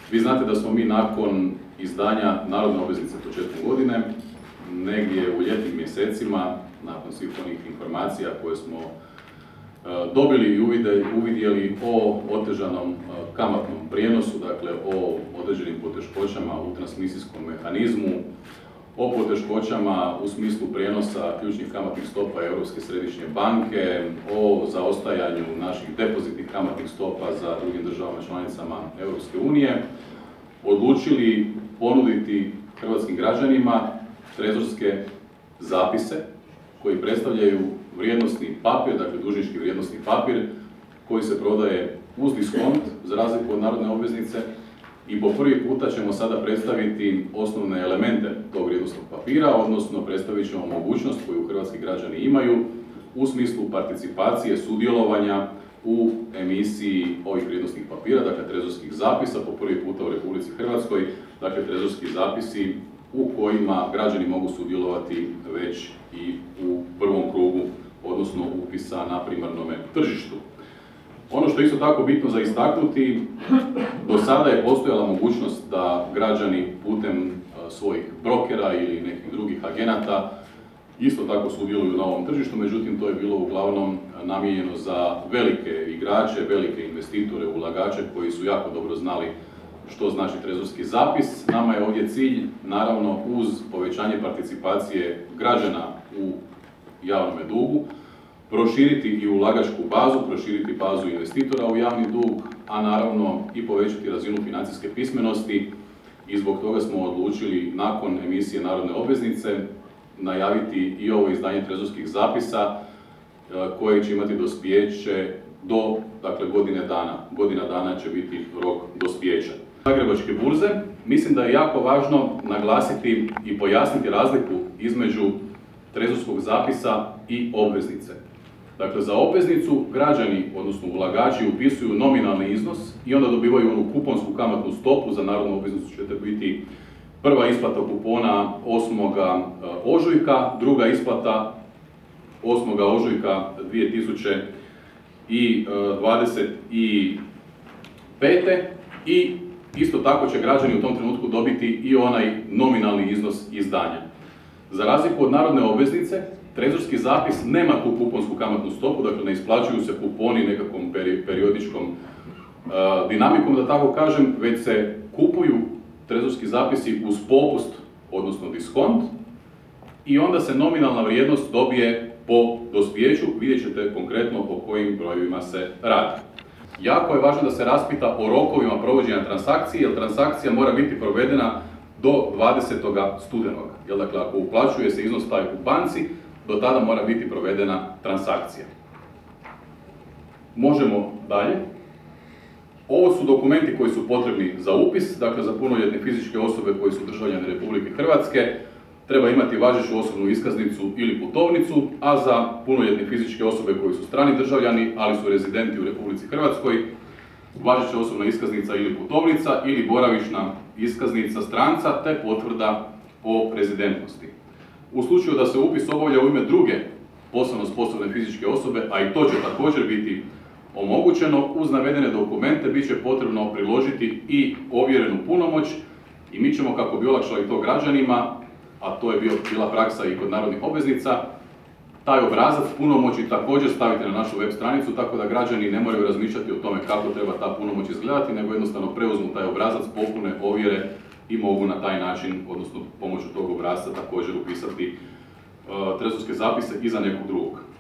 Vi znate da smo mi nakon izdanja narodne obveznice početkom godine, negdje u ljetnim mjesecima, nakon svih onih informacija koje smo dobili i uvidjeli o otežanom kamatnom prijenosu, dakle o određenim poteškoćama u transmisijskom mehanizmu, o poteškoćama u smislu prijenosa ključnih kamatnih stopa Europske središnje banke, o zaostajanju naših depozitnih kamatnih stopa za drugim državama članicama Europske unije, odlučili ponuditi hrvatskim građanima trezorske zapise koji predstavljaju vrijednosni papir, dakle dužnički vrijednosni papir koji se prodaje uz diskont za razliku od narodne obveznice i po prvi puta ćemo sada predstaviti osnovne elemente tog vrijednosnog papira, odnosno predstavit ćemo mogućnost koju hrvatski građani imaju u smislu participacije, sudjelovanja u emisiji ovih vrijednosnih papira, dakle trezorskih zapisa po prvi puta u Republici Hrvatskoj, dakle trezorski zapisi u kojima građani mogu sudjelovati već i u prvom krugu, odnosno upisa na primarnom tržištu. Ono što je isto tako bitno za istaknuti, do sada je postojala mogućnost da građani putem svojih brokera ili nekih drugih agenata isto tako sudjeluju na ovom tržištu, međutim to je bilo uglavnom namijenjeno za velike igrače, velike investitore, ulagače koji su jako dobro znali što znači trezorski zapis. Nama je ovdje cilj, naravno, uz povećanje participacije građana u javnom dugu, proširiti i ulagačku bazu, proširiti bazu investitora u javni dug, a naravno i povećati razinu financijske pismenosti i zbog toga smo odlučili nakon emisije narodne obveznice najaviti i ovo izdanje trezorskih zapisa koje će imati dospijeće do godine dana. Godina dana će biti rok dospijeća. Zagrebačke burze, mislim da je jako važno naglasiti i pojasniti razliku između trezorskog zapisa i obveznice. Dakle, za obveznicu građani, odnosno ulagači, upisuju nominalni iznos i onda dobivaju onu kuponsku kamatnu stopu. Za narodnu obveznicu će biti prva isplata kupona 8. ožujka, druga isplata 8. ožujka 2025. I isto tako će građani u tom trenutku dobiti i onaj nominalni iznos izdanja. Za razliku od narodne obveznice, trezorski zapis nema tu kuponsku kamatnu stopu, dakle ne isplaćuju se kuponi nekakvom periodičkom dinamikom, da tako kažem, već se kupuju trezorski zapisi uz popust, odnosno diskont, i onda se nominalna vrijednost dobije po dospijeću. Vidjet ćete konkretno o kojim brojevima se radi. Jako je važno da se raspita o rokovima provođenja transakcije, jer transakcija mora biti provedena do 20. studenoga. Dakle, ako uplaćuje se iznos taj u banci, do tada mora biti provedena transakcija. Možemo dalje. Ovo su dokumenti koji su potrebni za upis, dakle za punoljetne fizičke osobe koji su državljani Republike Hrvatske treba imati važeću osobnu iskaznicu ili putovnicu, a za punoljetne fizičke osobe koji su strani državljani, ali su rezidenti u Republici Hrvatskoj, važeća osobna iskaznica ili putovnica ili boravišna iskaznica stranca te potvrda o rezidentnosti. U slučaju da se upis obavlja u ime druge poslovno sposobne fizičke osobe, a i to će također biti omogućeno, uz navedene dokumente bit će potrebno priložiti i ovjerenu punomoć i mi ćemo, kako bi olakšali to građanima, a to je bila praksa i kod narodnih obveznica, taj obrazac punomoći također staviti na našu web stranicu, tako da građani ne moraju razmišljati o tome kako treba ta punomoć izgledati, nego jednostavno preuzmu taj obrazac, popune, ovjere i mogu na taj način, odnosno pomoću tog obrazca, također upisati trezorske zapise i za nekog drugog.